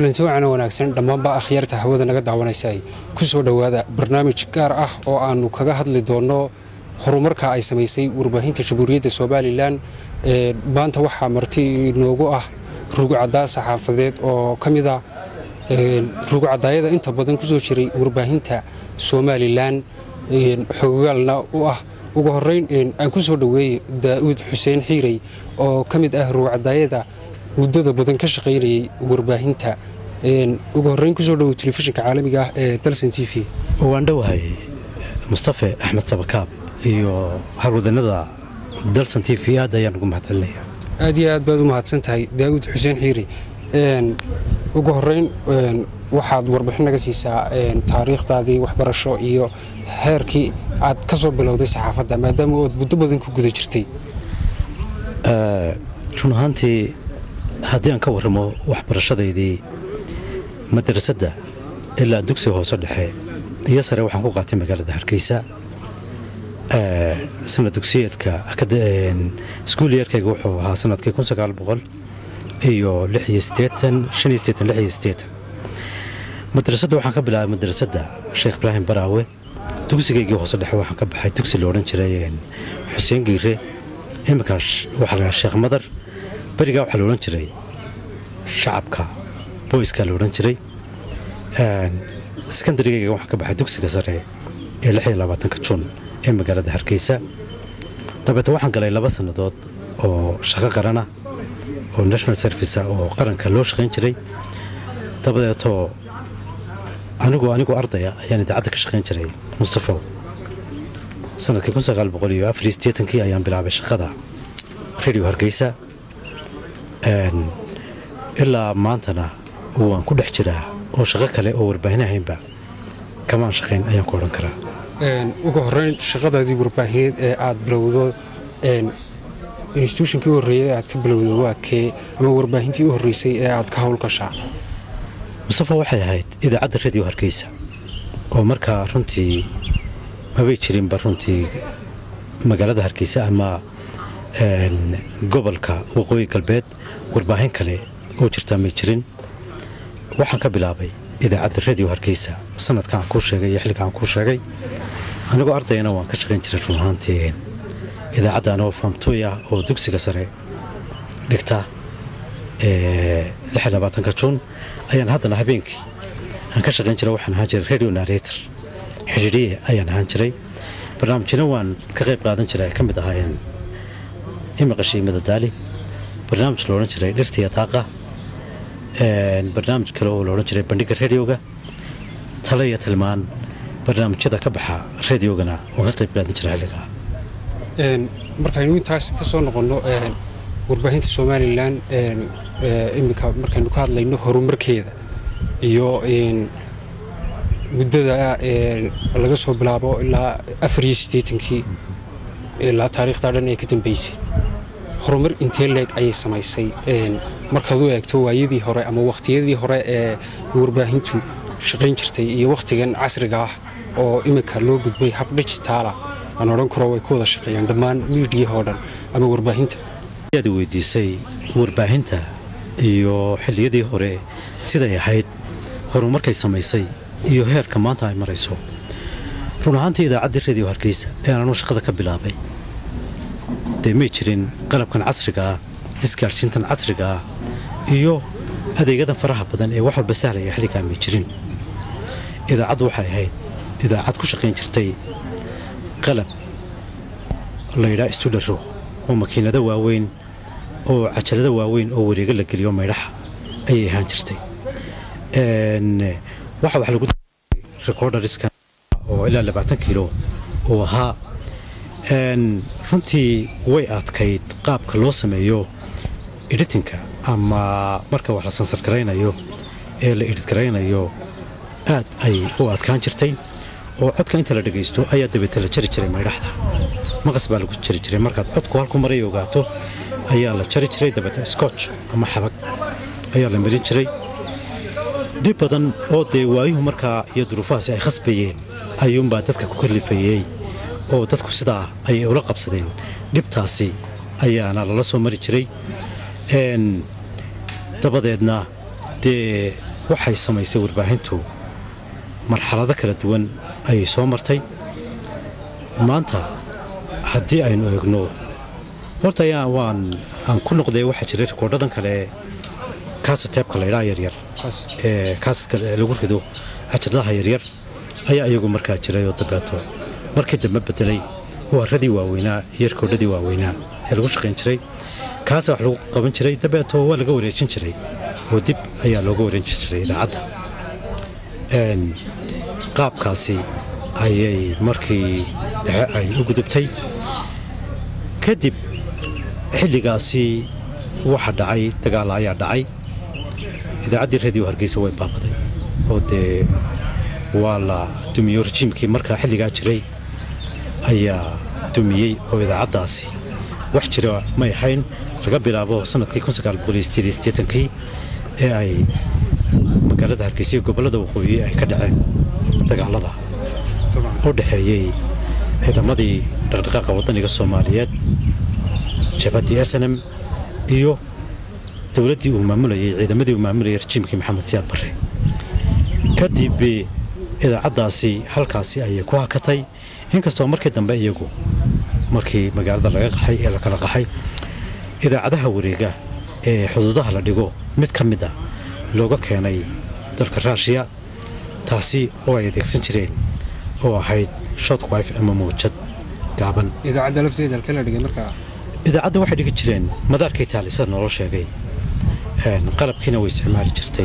kulanti wacan wanaagsan dhammaanba akhyaarta hawada naga daawanaysay ku soo dhawaada barnaamij gaar ah oo aanu kaga hadli doono horumarka ay samaysay warbaahinta Jamhuuriyadda Soomaaliland maanta waxa marti inoogu ah ruucada saxaafadeed oo kamid ah ruucadaayada inta badan ku soo jiray warbaahinta Soomaaliland xogaalna u ah ugu horeyn aan ku soo dhaweeyay Daawud Xuseen Xiiray oo kamid ah ruucadaayada muddada badan ka shaqeynayay warbaahinta ugu horeyn ku soo dhaw telefishinka caalamiga ah ee Dalsan TV waan dhawahay Mustafa Ahmed Sabakaab iyo harwadanada Dalsan TV aad ayaan ugu mahadcelinayaa aad iyo aad baad u mahadsantahay Daawud Xuseen Xiiray ugu horeyn waxaad warbixin naga siisaa taariikhdaadii waxbarasho iyo heerkii aad ka soo bilowday saxaafadda maadaama aad muddo badan ku guda jirtay run ahaantii haddii aan ka warramo waxbarashadeydii madrasadda ilaa dugsiga hoose dhexe iyo sare waxaan ku qaatay magaalada Hargeysa sanad dugsiyeedka iskuul yeerkayga wuxuu ahaa sanadkii 1986 madrasadda waxaan ka bilaabay madrasadda Sheekh Ibraahim Baraawe dugsigaygii hoose dhexe waxaan ka baxay dugsi la odhan jiray Xuseen Giire imikaas waxa la Sheekh Madar bariga waxa la odhan jiray shacabka boyska la odhan jiray secondarygayga waxaan ka baxay dugsiga sare ee 26 Juun ee magaalada Hargeysa dabeetana waxaan galay 2 sanadood oo shaqo qaran ah oo national service oo qaranka loo shaqeyn jiray dabadeeto anigu ardaya ayaan idaacadda ka shaqeyn jiray Mustafa sanadkii 1984 ayaan bilaabay shaqada radio Hargeysa ilaa maantana waan ku dhex jiraa oo shaqo kale oo warbaahinaheenba kamaan shaqeyn ayaan ku oran karaa ugu horeyn shaqadaadii warbaahineed ee aad bilowdo institutionkii horreeyay aad ka bilowdo waa kee ama warbaahintii u horreysay ee aad ka howlgashaa Mustafa waxay ahayd idaacadda radio Hargeysa oo markaa runtii mabay jirin runtii magaalada Hargeysa ama gobolka waqooyi galbeed warbaahin kale oo jirta ma jirin waxaan ka bilaabay idaacadda radio Hargeysa sanadkan ku sheegay xilligan ku sheegay anigoo ardayna waan ka shaqeyn jiray run ahaantii idaacaddan oo famtooya oo dugsiga sare dhigta 26 Juun ayaan haddana habeenkii aan ka shaqeyn jiray waxaan ahaan jiray radio narrator xiriiriye ayaan ahaan jiray barnaamijyada waan ka qayb qaadan jiray ka mid ahaayeen imaqashii madadaali barnaamij loo oran jiray dhirtiya taaqa barnaamij kale oo loo oran jiray bandhiga radioga talo iyo tilmaan barnaamijyada ka baxa radiogana oo ka qayb qaadan jiray xilliga markaynu intaas ka soo noqono warbaahinta Soomaaliland imika markaynu ka hadlayno horumarkeeda iyo muddada laga soo bilaabo ilaa 84kii ilaa taariikhda dhan ee ka dambeysay horumar intee leeg ayay samaysay markaad u eegto waayadii hore ama waqtiyadii hore ee warbaahintu shaqeyn jirtay iyo waqtigan casriga ah oo imika loo gudbay hab digital ah aan oran karo way ku wada shaqeeyaan dhammaan media oo dhan ama warbaahinta aad weydiisay warbaahinta iyo xilliyadii hore siday ahayd horumarkay samaysay iyo heerka maanta ay marayso run ahaantii idaacadda radio Hargeysa ee aan shaqada ka bilaabay deemay jirin qalabkan casriga ah isgaarsiintan casriga ah iyo adeegyada faraha badan ee wax walba sahlaya xilligan ma jirin idaacaddu waxay ahayd idaacad ku shaqeyn jirtay qalab la yiraahdo studio oo makiinada waaweyn oo cajalada waaweyn oo wareega la geliyo meydhaha ayay ahaan jirtay waxa lagu recorderskan oo ilaa 20 kilo oo ahaa runtii way adkayd qaabka loo sameeyo editingka ama marka wax la sansar gareynayo ee la edit gareynayo aad ay u adkaan jirtay oo codka inta la dhageysto ayaa dabada la jari jiray meydhaxda maqas baa lagu jari jiray markaad codku halku maray ogaato ayaa la jari jiray dabada scotch ama xabag ayaa la marin jiray dib badan oo waayuhu markaa iyo duruufahaasi ay khasbayeen ayuunbaa dadka ku kalifayay oo dadku sidaa ayay ula qabsadeen dhibtaasi ayaana lala soo mari jiray dabadeedna waxay samaysay warbaahintu marxalado kala duwan ayay soo martay maanta haddii aynu eegno horta aan ku noqday waxaa jiray rikoodhadan kale kaasateebka laydhaa yaryar ee kaasadka lagu rido cajirdaha yaryar ayaa iyagu markaa jiray oo dabeeto markii dambe bedelay waaradii waaweynaa iyo rikoodhadii waaweynaa ee lagu shaqayn jiray kaasa wax lagu qaban jiray dabeeto waa laga wareejin jiray oo dib ayaa looga wareejin jiray idaacadda qaabkaasi ayay markii dhexe ay u gudubtay kadib xilligaasi waxa dhacay dagaalla ayaa dhacay idaacaddii radio hargeysa way baabaday oo dee waa la dumiyo rajiimkii markaa xilligaa jiray ayaa dumiyey oo idaacaddaasi wax jira may ahayn laga bilaabo sanadkii kii ee ay magaalada hargeysa iyo gobollada waqooyi ay ka dhaceen dagaallada u dhexeeyey ciidamadii dhaqdhaqaaqa waddaniga soomaaliyeed jabhaddii snm iyo dowladdii uu maamulayay ciidamadii uu maamulayay rajiimkii maxamed siyaad barre kadib idaacaddaasi halkaasi ayay ku hakatay inkastoo markii dambe iyagu markii magaalada laga qaxay ee la kala qaxay idaacadaha wareega ee xuduudaha la dhigo mid ka mid a looga keenay dalka raashiya taasi oo ay adeegsan jireen oo ahayd shotwife ama mawjad gaaban idaacadda lafteeda halkee la dhigay markaa idaacadda waxay dhigi jireen madaarkay taalisada naloo sheegay qalabkiina way isticmaali jirtay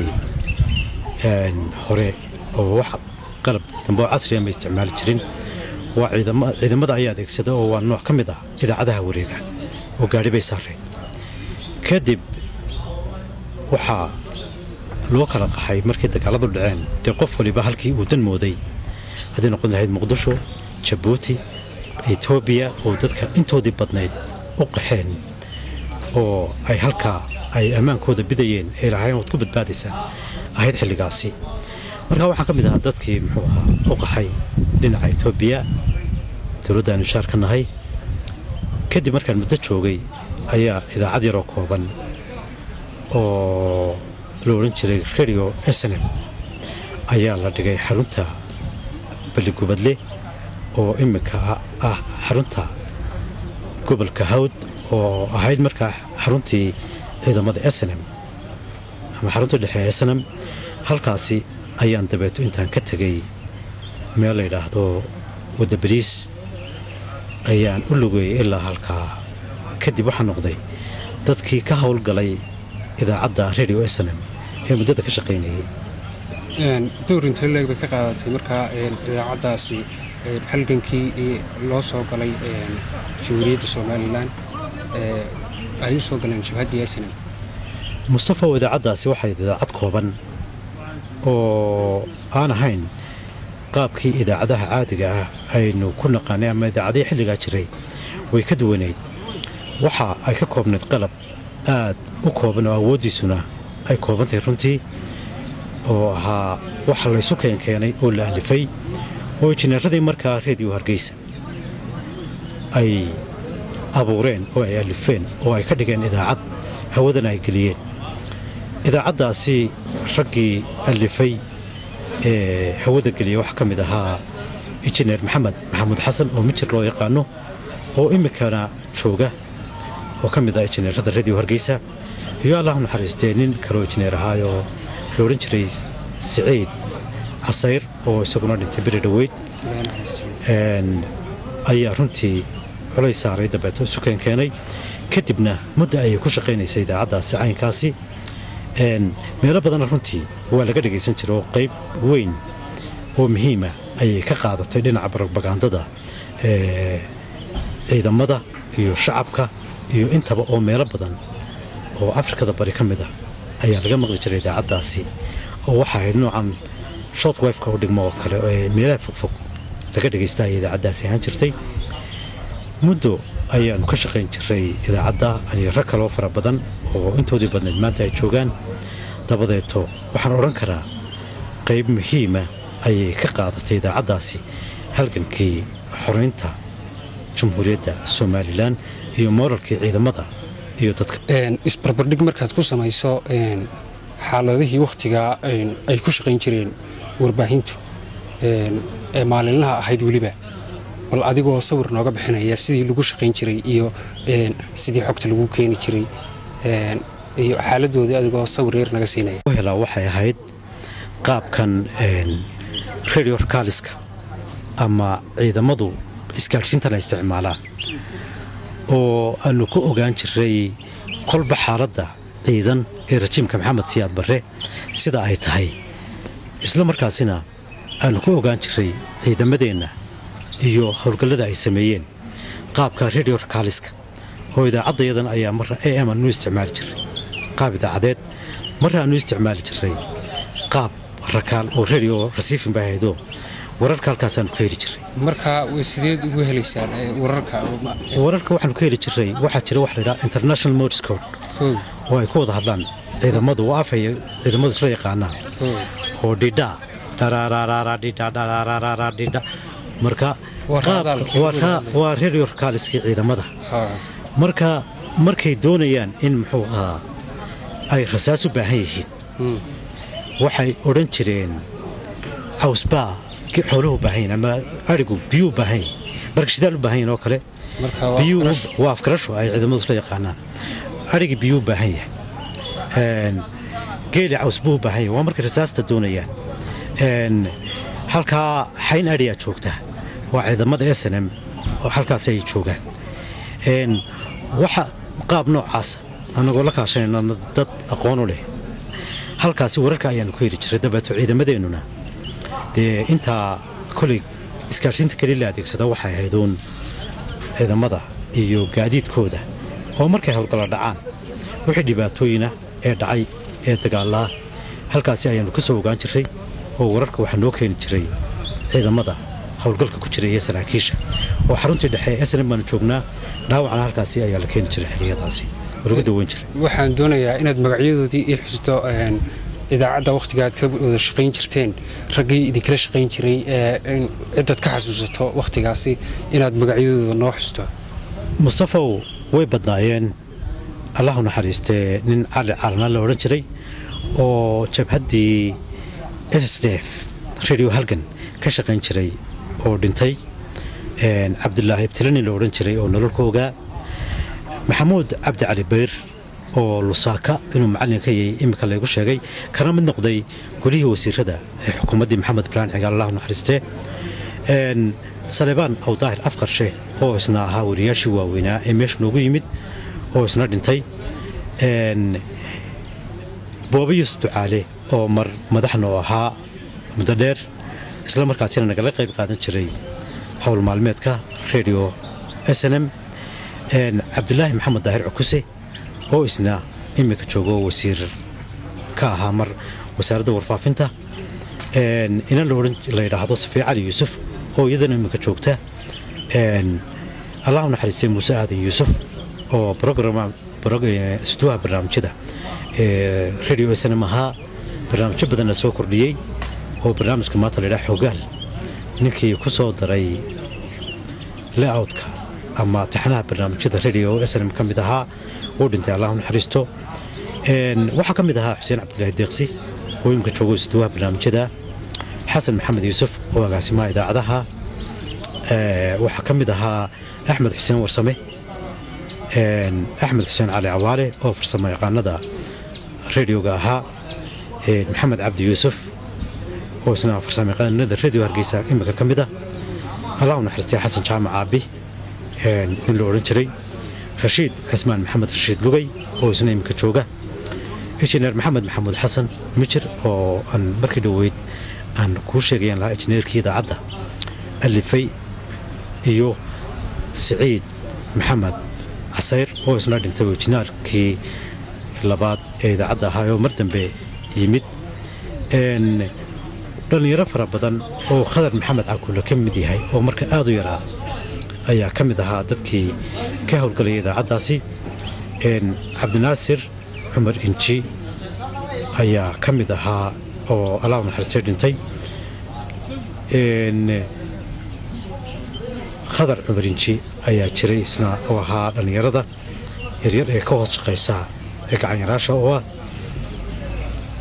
hore oo wax qalab dambe oo casriya ma isticmaali jirin waa ciidamada ayaa adeegsada oo waa nooc ka mid ah idaacadaha wareega oo gaadhi bay saareen kadib waxaa loo kala qaxay markii dagaaladu dhaceen dee qof waliba halkii uu dan mooday haddii noqon lahayd muqdisho jabuuti etoobiya oo dadka intoodii badnayd u qaxeen oo ay halkaa ay ammaankooda bidayeen ee lahayn waad ku badbaadaysaan ahayd xilligaasi markaa waxaan ka mid ahaa dadkii muxuu ahaa u qaxay dhinaca etoobiya dowladdaanu shaar ka nahay kadib markaan muddo joogay ayaa idaacad yaroo kooban oo la odhan jiray radio snm ayaa la dhigay xarunta balligubadle oo iminka ah xarunta gobolka hawd oo ahayd markaa xaruntii ciidamada snm ama xarunta dhexe snm halkaasi ayaan dabeeto intaan ka tegay meel la yidhaahdo wadda bariis ayaan u lugeeyey ilaa halkaa kadib waxaa noqday dadkii ka howlgalay idaacadda radio snm ee muddada ka shaqaynayay dowr intee leeg bay ka qaadatay markaa idaacaddaasi halgankii loo soo galay jamhuuriyadda somalilan ay u soo galeen jabhaddii snm mustafa idaacaddaasi waxay idaacad kooban oo aan ahayn qaabkii idaacadaha caadiga ah aynu ku naqaanay ama idaacadihii xilligaa jiray way ka duwanayd waxa ay ka koobnayd qalab aad u kooban oo awooddiisuna ay koobantahay runtii oo ahaa waxa laysu keenkeenay oo la alifay oo injineeradii markaa radio hargeysa ay abuureen oo ay alifeen oo ay ka dhigeen idaacad hawadana ay geliyeen idaacaddaasi raggii alifay ee hawada geliya waxaa ka mid ahaa injineer maxamuud xasan oo mijir loo yaqaano oo iminkana jooga oo ka mid ah injineerada radio hargeysa iyo allah naxariistee nin kaloo injineer ahaayoo la odhan jiray siciid casayr oo isaguna dhintay beri dhoweyd ayaa runtii culays saaray dabeeto isu keenkeenay kadibna muddo ayay ku shaqaynaysay idaacaddaasi caynkaasi meelo badanna runtii waa laga dhagaysan jira oo qayb weyn oo muhiima ayay ka qaadatay dhinaca barobagandada ciidamada iyo shacabka iyo intaba oo meelo badan oo afrikada bari ka mid ah ayaa laga maqli jiray idaacaddaasi oo waxa ahayd noocan shotwifeka u dhigmo oo kale ee meelaha fogfog laga dhagaysta ayay idaacaddaasi ahaan jirtay muddo ayaanu ka shaqayn jiray idaacadda aniyo rag kaloo fara badan oo intoodii badnayd maanta ay joogaan dabadeeto waxaan odhan karaa qayb muhiima ayay ka qaadatay idaacaddaasi halgankii xoraynta jamhuuriyadda somalilan iyo mooralkii ciidamada iyo dadka isbarbardhig markaad ku samayso xaaladihii wakhtigaa ay ku shaqayn jireen warbaahintu ee maalinlaha ahayd weliba bal adigoo sawir nooga bixinaya sidii lagu shaqayn jiray iyo sidii xogta lagu keeni jiray iyo xaaladooda adigoo sawir yar naga siinaya waxay ahayd qaabkan radio rakaaliska ama ciidamadu isgaadhsiintana isticmaalaan oo aanu ku ogaan jiray kolba xaaladda ciidan ee rajiimka maxamed siyaad barre sida ay tahay isla markaasina aanu ku ogaan jiray ciidamadeenna iyo howlgallada ay sameeyeen qaabka radio rakaaliska oo idaacaddayadan ayaa marra am aanu isticmaali jiray qaab idaacadeed marra aanu isticmaali jiray qaab rakaal oo radio rasiifin bay ahaydoo wararka halkaasaanu ka heli jiray marka sideed ugu helaysaan wararka waxaanu ka heli jiray waxaa jira wax laydhaha international morse code oo ay ku wada hadlaan ciidamadu oo afay ciidamadu isla yaqaanaan oo dhidha dhidha marka waa radio rakaaliskii ciidamada marka markay doonayaan in muxuu ahaa ay rasaas u baahan yihiin waxay odhan jireen cawsbaa xooluhu baahan yihin ama arigu biyuu baahan yihin marka shidaal u baahan yihin oo kale waa afkarasho ay ciidamadu isla yaqaanaan arigii biyuu baahan yahay geeli caws buu u baahan yahay waa markay rasaasta doonayaan halkaa xayn adhiyaa joogta waa ciidamada snm oo halkaas ay joogaan waxa qaab noocaasa annagoo la kaashanayna dad aqoonu leh halkaasi wararka ayaanu ku heli jiray dabeeto ciidamadeennuna dee intaa koley isgaadhsiinta keli la adeegsada waxay ahayduun ciidamada iyo gaadiidkooda oo markay howlgalla dhacaan wixii dhibaatooyina ee dhacay ee dagaallaa halkaasi ayaannu ka soo ogaan jirray oo wararka waxaa noo keeni jiray ciidamada howlgalka ku jiray ee saraakiisha oo xaruntii dhexe ee snm baanu joognaa dhaawacna halkaasi ayaa la keeni jiray xiliyadaasi oo lagu daweyn jiray waxaan doonayaa inaad magacyadoodii ii xusto idaacadda wakhtiga aad ka wada shaqayn jirteen raggii idinkala shaqayn jiray ciddaad ka xasuusato wakhtigaasi inaad magacyadooda noo xusto mustafaw way badnaayeen allahu naxariistee nin cali caalana la odhan jiray oo jabhaddii ssdf radio halgan ka shaqayn jiray oo dhintay cabdulaahi ibtilani la odhan jiray oo nolol ka ogaa maxamuud cabdi cali bayr oo lusaaka inuu macallin ka yahay iminka laygu sheegay kana mid noqday golihii wasiirada ee xukuumaddii maxamed ibraahim cigaal allahu naxariistee salebaan awdaahir afqarshe oo isna ahaa wariyaashii waaweynaa ee meesha noogu yimid oo isna dhintay booba yuusuf ducaale oo mar madaxna oo ahaa muddo dheer isla markaasina nagala qayb qaadan jiray howl maalmeedka radio snm cabdulaahi maxamed daahir cukuse oo isna iminka joogo wasiir ka ahaa mar wasaaradda warfaafinta inan la yidhaahdo safiya cali yuusuf oo iyadana iminka joogta allahu naxariistay muuse aadan yuusuf oo stuuha barnaamijyada radio snm ahaa barnaamijyo badanna soo kordhiyey oo barnaamijka maanta la yidhaha xoogaal ninkii ku soo daray laoutka ama taxanaha barnaamijyada radio snm ka mid ahaa uu dhintay allahu naxariisto waxaa ka mid ahaa xuseen cabdilaahi deeqsi oo imika joogo isduwaha barnaamijyada xasan maxamed yuusuf oo agaasimaha idaacadaha waxaa ka mid ahaa axmed xuseen warsame axmed xuseen cali cawaale oo farsamo yaqaanada radioga ahaa maxamed cabdi yuusuf oo isna farsamo yaqaanada radio hargeysa imika ka mid ah allahu naxariistay xasan jaamac caabi nin la odhan jiray rashiid cismaan maxamed rashiid lugay oo isna iminka jooga injineer maxamed maxamuud xasan mijir oo aan markii dhoweyd aan kuu sheegayaan lahaa injineerkii idaacadda alifay iyo siciid maxamed casayr oo isna dhintay injineerkii labaad ee idaacadda ahaa oo mar dambe yimid dhallinyaro fara badan oo khadar maxamed cakuule ka mid yahay oo marka aad u yaraa ayaa ka mid ahaa dadkii ka howlgalaya idaacaddaasi cabdinaasir cumar inji ayaa ka mid ahaa oo allahu naxariistay dhintay khadar cumar inji ayaa jiray isna oo ahaa dhallinyarada yaryar ee ka hoos shaqaysa ee gacanyaraasha oo ah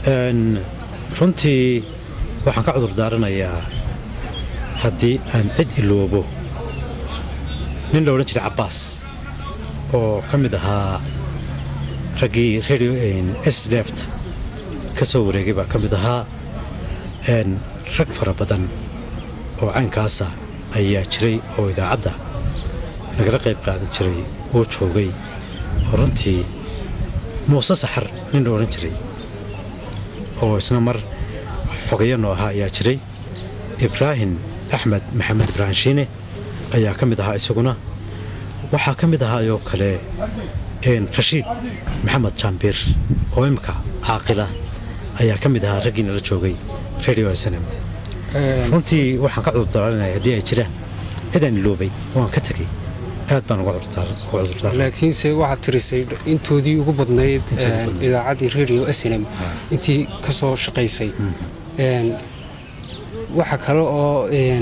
runtii waxaan ka cudur daaranayaa haddii aan cid iloobo nin la odhan jiray cabbaas oo ka mid ahaa raggii radio sdefta ka soo wareegay baa ka mid ahaa rag fara badan oo caynkaasa ayaa jiray oo idaacadda nagala qayb qaadan jiray oo joogay oo runtii muuse saxar nin la odhan jiray oo isna mar xogayanoo ahaa ayaa jiray ibraahim axmed maxamed ibraahim shiine ayaa ka mid ahaa isaguna waxaa ka mid ahaayoo kale rashiid maxamed jaambiir oo imika caaqila ayaa ka mid ahaa raggii nala joogay radio snm runtii waxaan ka cudurdaaranaya haddii ay jiraan cidaan iloobay waan ka tegey aad baan uga cudurdaar laakiinse waxaad tirisay intoodii ugu badnayd idaacaddii radio snm intii ka soo shaqaysay waxa kale oo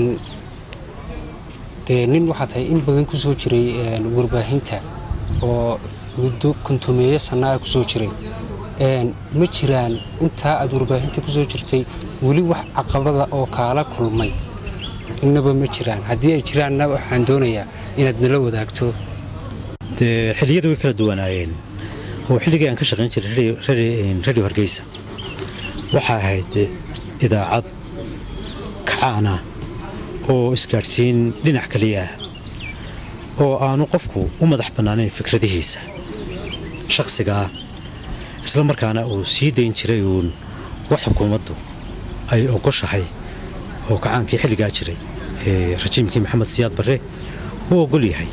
dee nin waxaa tahay in badan ku soo jiray warbaahinta oo muddo kontomeeyo sannaa ku soo jiray ma jiraan intaa aad warbaahinta ku soo jirtay weli wax caqabada oo kaala kulmay innaba ma jiraan haddii ay jiraanna waxaan doonayaa inaad nala wadaagto dee xilliyada way kala duwanaayeen oo xilligii aan ka shaqayn jiray radio hargeysa waxaa ahayd idaacad kacaana oo isgaadhsiin dhinac kaliya ah oo aanu qofku u madax bannaanayn fikradihiisa shakhsigaa isla markaana uu sii dayn jiray uun wax xukuumaddu ay ogoshahay oo kacaankii xilligaa jiray rajiimkii maxamed siyaad barre uu ogol yahay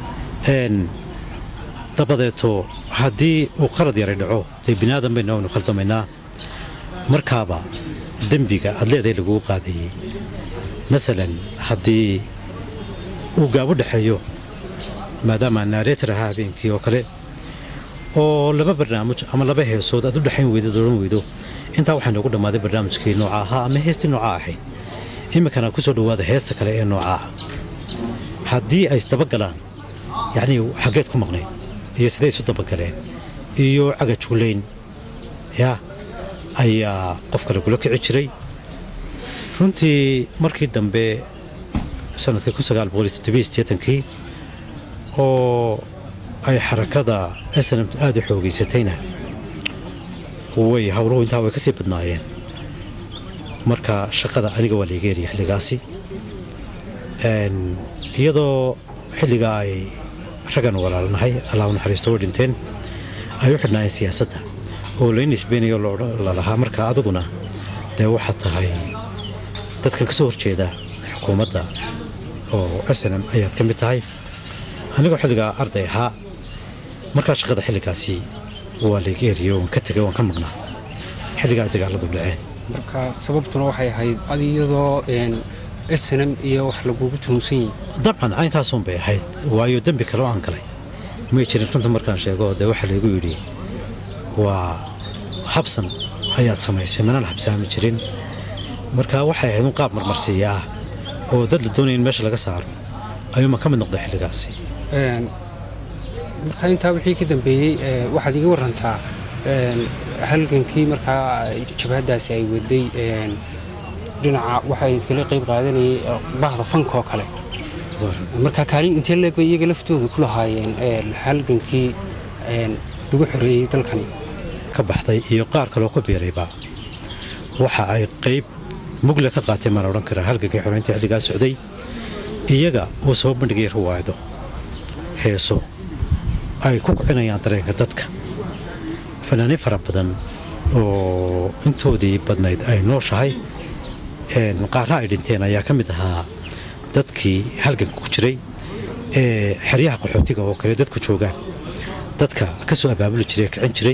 dabadeeto haddii uu qalad yaray dhaco dee binaadan baynu aynu khaldamaynaa markaaba dembiga aad leedahay laguu qaadayey masalan haddii uu gaabo dhexeeyo maadaama naareetar ahaa habeenkii oo kale oo laba barnaamij ama laba heesood aad u dhexayn weydo dooran weydo intaa waxaa noogu dhammaaday barnaamijkii nooca ahaa ama heestii nooca ahayd iminkana ku soo dhowaada heesta kale ee noocaa haddii ay isdabagalaan yacnii xaggeed ku maqnayd iyo siday isu dabagaleen iyo cagajuulayn yaa ayaa qofka lagula kici jiray runtii markii dambe sanadkii kii oo ay xarakada snm aad u xoogaysatayna way howluhu intaa way ka sii badnaayeen marka shaqada aniga waa layga eriya xilligaasi iyadoo xilligaa ay raggan walaalnahay allah u naxariisto way dhinteen ay u xidhnaayeen siyaasadda oo layn isbeenayo lalahaa marka adiguna dee waxaad tahay dadka ka soo horjeeda xukuumadda oo snm ayaad ka mid tahay anigoo xilligaa arday ahaa markaa shaqada xilligaasi waa layga eriyo waan ka tegay waan ka maqnaa xilligaa ay dagaaladu dhaceen marka sababtuna waxay ahayd iyadoo snm iyo wax lagugu tuhunsan yihin dabcan caynkaasun bay ahayd waayo dembi kale oo aan galay may jirin runta markaan sheego dee waxaa laygu yidhi waa habsan ayaad samaysay manaan habsaami jirin marka waxay ahayd un qaab marmarsiiya ah oo dad la doonaya in meesha laga saaro ayuuma ka mid noqday xilligaasi marka intaa wixii ka dambeeyey waxaad iga warantaa halgankii markaa jabhaddaasi ay waday dhinaca waxay kala qayb qaadanayay bahda fankaoo kale marka kaalin intee leeg bay iyaga laftooda ku lahaayeen halgankii lagu xoreeyey dalkani ka baxday iyo qaar kaloo ku biirayba waxa ay qayb mugle ka qaateen maan odhan karaa halgankii xoreynta xilligaa socday iyaga uu soo bandhigay riwaayado heeso ay ku kicinayaan dareenka dadka fanaaniin fara badan oo intoodii badnayd ay nooshahay qaarra ay dhinteen ayaa ka mid ahaa dadkii halganka ku jiray ee xeryaha qaxootiga oo kale dadku joogaan dadka ka soo abaabuli jiray kicin jiray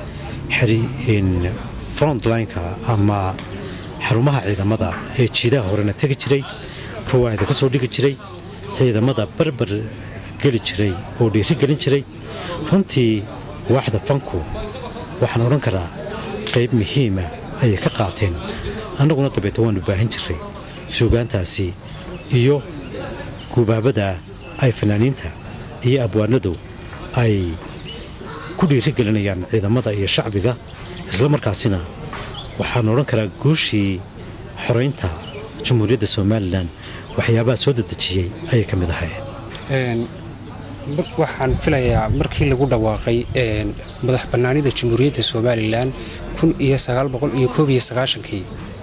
frontlineka ama xarumaha ciidamada ee jiidaha horena tegi jiray ruwaayada ka soo dhigi jiray ciidamada barbar geli jiray oo dhiiri gelin jiray runtii waaxda fanku waxaan odhan karaa qayb muhiima ayay ka qaateen annaguna dabeeta waannu baahin jiray suugaantaasi iyo gubaabada ay fanaaniinta iyo abwaanadu ay ku dhiiri gelinayaan ciidamada iyo shacbiga isla markaasina waxaan odhan karaa guushii xoraynta jamhuuriyadda somalilan waxyaabaha soo dedejiyey ayay ka mid ahayd. waxaan filayaa markii lagu dhawaaqay madax bannaanida jamhuuriyadda somalilan 1991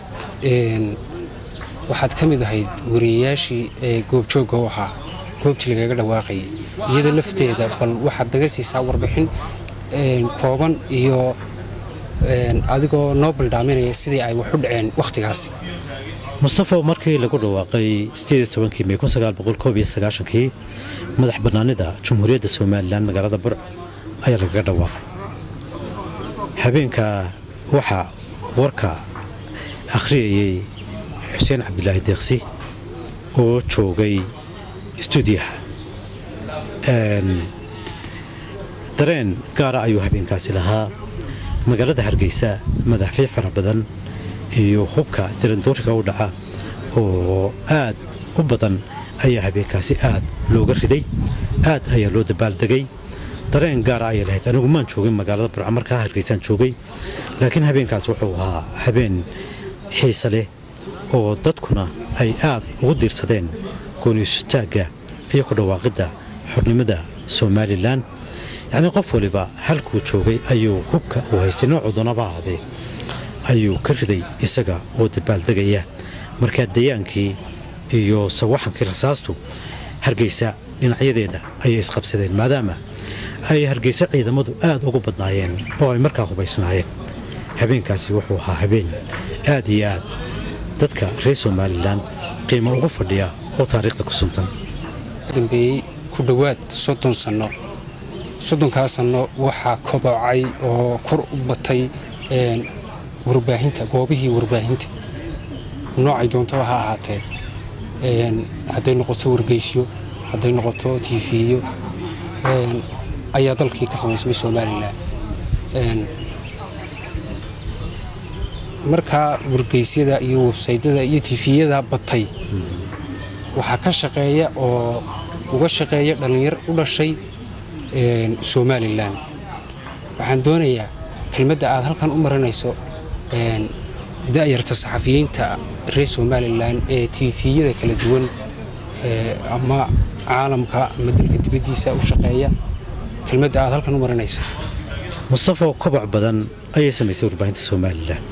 waxaad ka mid ahayd wariyayaashii goobjoogga u ahaa goobtii lagaga dhawaaqayay iyada lafteeda bal waxaad naga siisaa warbixin kooban iyo adigoo noo baldhaaminaya sidii ay wax u dhaceen wakhtigaasi. mustafa markii lagu dhawaaqay 18 May 1991 madax bannaanida jamhuuriyadda somalilan magaalada burco ayaa lagaga dhawaaqay. habeenka waxaa warka akhriyayay xuseen cabdilaahi deeqsi oo joogay stuudiyaha. dareen gaara ayuu habeenkaasi lahaa. magaalada hargeysa madaxfiic fara badan iyo hubka dirandooriga u dhaca oo aad u badan ayaa habeenkaasi aad looga riday, aad ayaa loo dabaaldegay. dareen gaara ayay lahayd. anigu maan joogin magaalada burco markaa hargeysaan joogay, laakiin habeenkaas wuxuu ahaa habeen xiise leh oo dadkuna ay aad ugu diirsadeen gooniisutaagga iyo ku dhawaaqidda xornimada somalilan. yacnii qof waliba halkuu joogay ayuu hubka uu haystay noocuu doonaba ahaadee ayuu ka riday isaga oo dabaaldegaya. markaa dayaankii iyo sawaxankii rasaastu hargeysa dhinacyadeeda ayay isqabsadeen maadaama ay hargeysa ciidamadu aad ugu badnaayeen oo ay markaa hubaysnaayeen. habeenkaasi wuxuu ahaa habeen aad iyo aad dadka reer somalilan qiimo ugu fadhiya oo taariikhda ku suntan. dambeeyey ku dhowaad 30 sano. 30 sano waxaa kobocay oo kor u batay warbaahinta, goobihii warbaahinta noocay doontaba ha ahaatee, hadday noqoto wargeysyo, hadday noqoto tiifiyo, ayaa dalkii ka samaysmay somalilan. markaa wargeysyada iyo websaydyada iyo tiifiyada batay waxaa ka shaqeeya oo uga shaqeeya dhallinyar u dhashay somalilan. waxaan doonayaa kelmadda aad halkan u marinayso da'yarta saxafiyiinta reer somalilan ee tiifiyada kala duwan ama caalamka ama dalka dibaddiisa u shaqeeya, kelmadda aad halkan u marinayso. mustafa koboc badan ayay samaysay warbaahinta somalilan.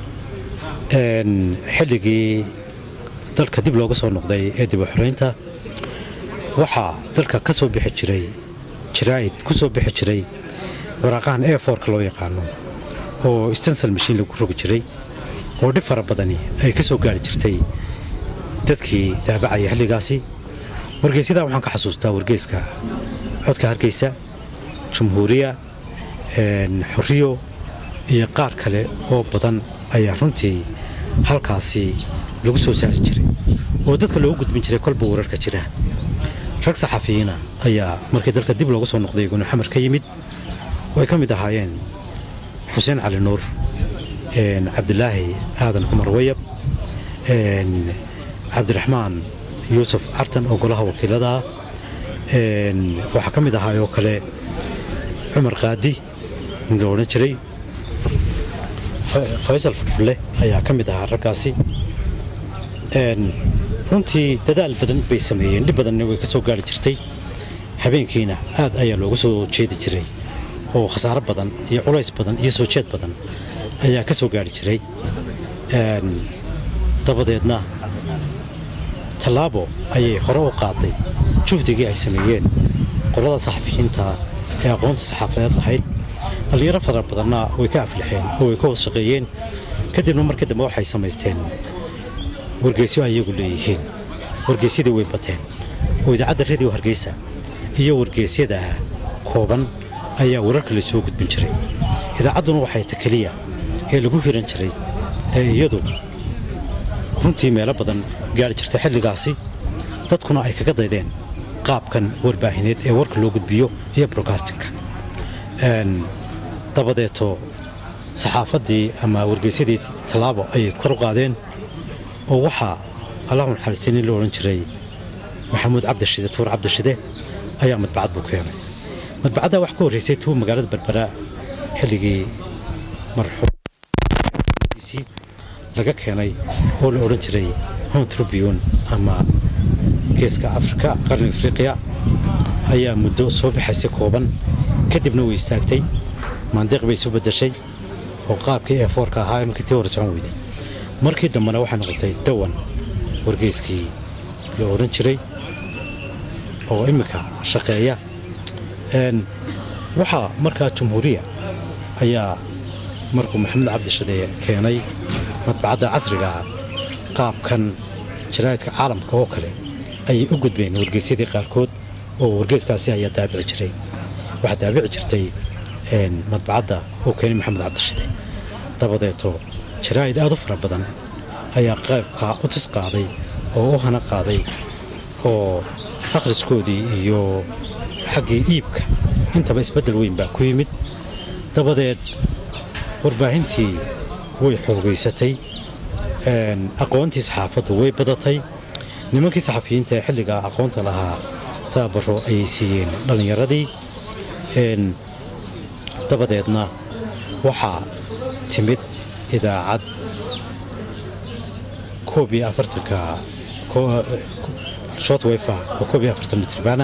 xilligii dalka dib looga soo noqday ee dib u xoraynta waxaa dalka ka soo bixi jiray jaraa'id ku soo bixi jiray waraaqahan A4-ka loo yaqaano oo stencil machine lagu rogi jiray oo dhib fara badani ay ka soo gaari jirtay dadkii daabacaya xilligaasi. wargeysyada waxaan ka xasuustaa wargeyska codka hargeysa, jumhuuriya, xorriyo iyo qaar kale oo badan ayaa runtii halkaasi lagu soo saari jiray oo dadka loogu gudbin jiray kolba wararka jira. rag saxafiyiina ayaa markii dalka dib looga soo noqday gunu xamar ka yimid oo ay ka mid ahaayeen xuseen cali nuur, cabdilaahi aadan cumar wayab, cabdiraxmaan yuusuf cartan oo golaha wakiilada waxaa ka mid ahaa oo kale cumar qaadi in la odhan jiray, faysal furfurle ayaa ka mid ahaa raggaasi. runtii dadaal badan bay sameeyeen, dhib badanna way ka soo gaari jirtay. habeenkiina aad ayaa looga soo jeedi jiray oo khasaaro badan iyo culays badan iyo soo jeed badan ayaa ka soo gaari jiray. dabadeedna tallaabo ayay hore u qaaday juhdigii ay sameeyeen qolada saxafiyiinta ee aqoonta saxaafadeed lahayd. dhallinyaro fara badanna way ka aflixeen oo way ka hoos shaqeeyeen. kadibna markii dambe waxay samaysteen wargeysyo ay iyagu leeyihiin. wargeysyadii way bateen oo idaacadda radio hargeysa iyo wargeysyada kooban ayaa wararka la soo gudbin jiray. idaacadduna waxay ta keliya ee lagu hiran jiray ee iyadu runtii meelo badan gaari jirtay xilligaasi, dadkuna ay kaga daydeen qaabkan warbaahineed ee warka loo gudbiyo iyo broadcastingka. dabadeeto saxaafaddii ama wargeysyadii tallaabo ayay kor u qaadeen oo waxaa allahu naxariistay nin la odhan jiray maxamuud cabdishide, tuur cabdishide ayaa madbacad buu keenay. madbacaddaa wax ka horreysay tuu magaalada berbera xilligii marxuum wargeysii laga keenay oo la odhan jiray Home Tribune ama geeska Afrika qarni Afriqiya ayaa muddo soo bixaysay kooban kadibna way istaagtay maandeeq bay soo bedeshay oo qaabkii A4ka ahaa markii tii hore socon weyday markii dambana waxay noqotay Dawan wargeyskii la odhan jiray oo imika shaqeeya waxa markaa Jamhuuriya ayaa markuu Maxamed Cabdi Shadee keenay madbacadda casriga qaabkan jaraa'idka caalamka oo kale ay u gudbeen wargeysyadii qaarkood oo wargeyskaasi ayaa daabici jiray waxa daabici jirtay madbacadda oo keenay Maxamed Cabdi Shadee dabadeeto jaraa'id aad u fara badan ayaa qaybka u tis qaaday oo u hana qaaday oo akhriskoodii iyo xaggii iibka intaba isbedel weyn baa ku yimid dabadeed warbaahintii way xoogaysatay aqoontii saxaafaddu way badatay nimankii saxafiyiinta ee xilliga aqoonta lahaa tababaro ayay siiyeen dhallinyaradii dabadeedna waxaa timid idaacad 41 shortwave oo 41 mitribaana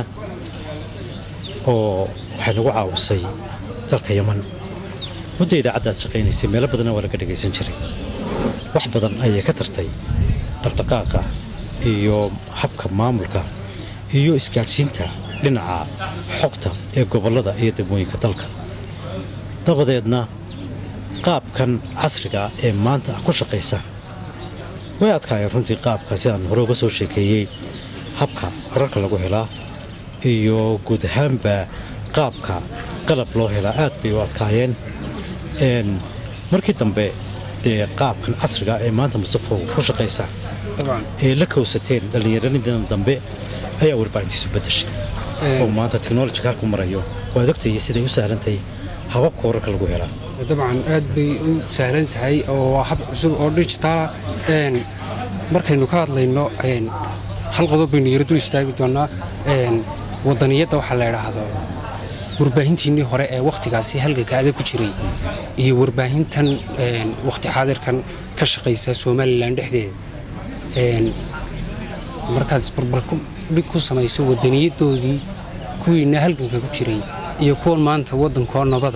oo waxay lagu caawisay dalka Yemen muddo idaacadaad shaqeynaysay meelo badan oo laga dhageysan jiray wax badan ayay ka tartay dhaqdhaqaaqa iyo habka maamulka iyo isgaarsiinta dhinaca xogta ee gobolada iyo degmooyinka dalka dabadeedna qaabkan casriga ee maanta ku shaqeysa way adkaayeen runtii qaabka sidaan hore uga soo sheekeeyey habka wararka lagu helaa iyo guud ahaanba qaabka qalab loo helaa aad bay u adkaayeen markii dambe dee qaabkan casriga ee maanta Mustafa ku shaqeysa ee la kowsateen dhallinyarada dambe ayaa warbaahintiisu bedeshay oo maanta technology ku marayo waa ogtay siday u sahlantahay hababka wararka lagu helaa dabcan aad bay u sahlan tahay oo hab cusub oo digital markaynu ka hadlayno hal qodob baynu yaraadu istaagi doonaa wadaniyada waxa la yiraahdo warbaahintii hore ee waqtigaasi halka adag ku jiray iyo warbaahintan waqti xaadirkan ka shaqeysa Soomaaliland dhexdeeda markaas barbarku dhig ku sameeyso wadaniyadoodii kuwiina halka ku jiray iyo kuwan maanta wadankoon nabada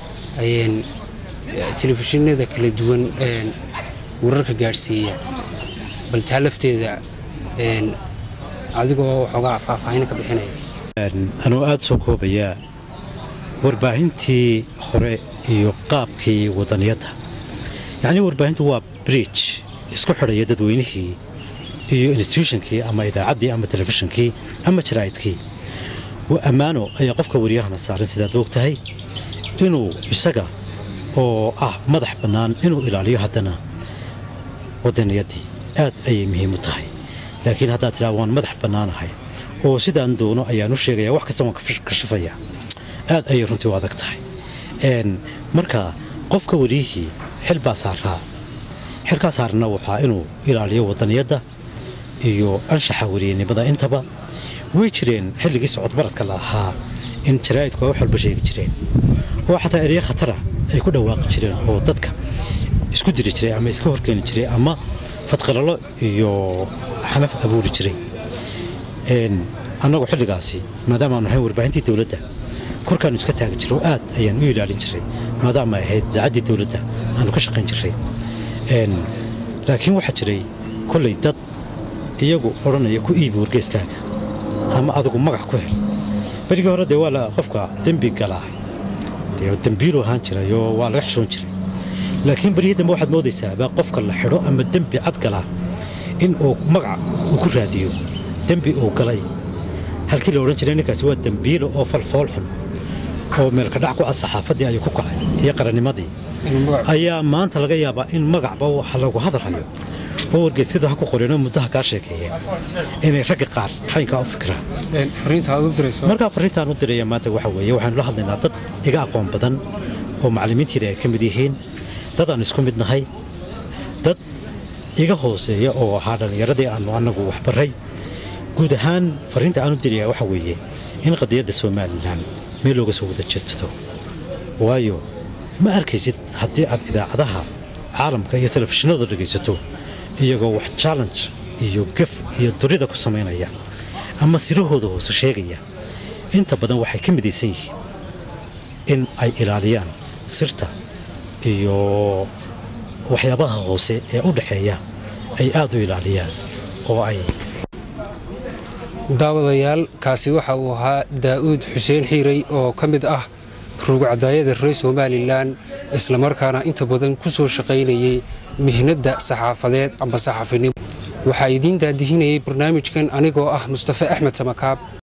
telefishinada kala duwan wararka gaarsiiya bal talafteeda adigoo xogaa faahfaahin ka bixinaya anoo aad soo koobaya warbaahintii hore iyo qaabkii wadaniyada yani warbaahintu waa bridge isku xidhaya dadweynihii iyo institutionkii ama idaacaddii ama telefishinkii ama jaraa'idkii waa ammaano ayaa qofka wariyahana saaran sidaad ogtahay inuu isaga oo madax bannaan inuu ilaaliyo haddana wadaniyadii aad ayay muhiim u tahay laakiin haddaad tidhaa waan madax bannaanahay oo sidaan doono ayaan u sheegaya wax kasta waan ka shafaya aad ayay runtii u adag tahay marka qofka wariyihii xil baa saaraa xilkaa saarna waxaa inuu ilaaliyo wadaniyadda iyo anshaxa wariyanimada intaba way jireen xilligii socodbaradka la ahaa in jaraa'idku ay wax walba sheegi jireen oo xataa ereyo khatara ay ku dhawaaqi jireen oo dadka isku diri jiray ama iska horkeeni jiray ama fadqalalo iyo xanaf abuuri jiray annagu xilligaasi maadaama aanu ahayn warbaahintii dowladda korkaanu iska taagi jiray oo aad ayaan u ilaalin jiray maadaama ay ahayd idaacaddii dowladda aanu ka shaqayn jiray laakiin waxaa jiray kolley dad iyagu odhanaya ku iibi wargeyskaaga ama adigu magac ku hel berigii hore dee waa qofka dembi galaa dee dembiilu ahaan jiray oo waa laga xishoon jiray laakiin berigii dambe waxaad moodaysaa baa qofka la xidho ama dembi cad galaa in uu magac uu ku raadiyo dembi uu galay halkii la odhan jiray ninkaasi waa dembiilo oo falfool xun oo meelka dhac ku cad saxaafaddii ayuu ku kacay iyo qarannimadii ayaa maanta laga yaabaa in magacba waxa lagu hadalhayo oo wargeyskadu ha ku qoreenoo muddaha kaa sheekeeyeen inay ragga qaar xaynkaa u fikiraan markaa fariintaan u diraya maanta waxa weeye waxaanu la hadlaynaa dad iga aqoon badan oo macallimiintiina ay ka mid yihiin dad aan isku mid nahay dad iga hooseeya oo ahaa dhallinyaradii aanu annagu waxbarray guud ahaan fariinta aan u diraya waxa weeye in qadiyadda Soomaaliland meel looga soo wada jeedsado waayo ma arkaysid haddii aad idaacadaha caalamka iyo telefishinada dhegaysato iyagoo wax challenge iyo gaf iyo durida ku samaynaya ama sirahooda hoose sheegaya inta badan waxay ka midaysan yihiin in ay ilaaliyaan sirta iyo waxyaabaha hoose ee u dhaxeeya ay aad u ilaaliyaan oo ay daawadayaal kaasi waxa uu ahaa daa'uud xuseen xiiray oo ka mid ah ruugcadaayada reer Somaliland isla markaana inta badan ku soo shaqaynayay mihnada saxaafadeed ama saxaafinimo waxa idin daadihinayay barnaamijkan anigoo ah Mustafa Axmed Samakaab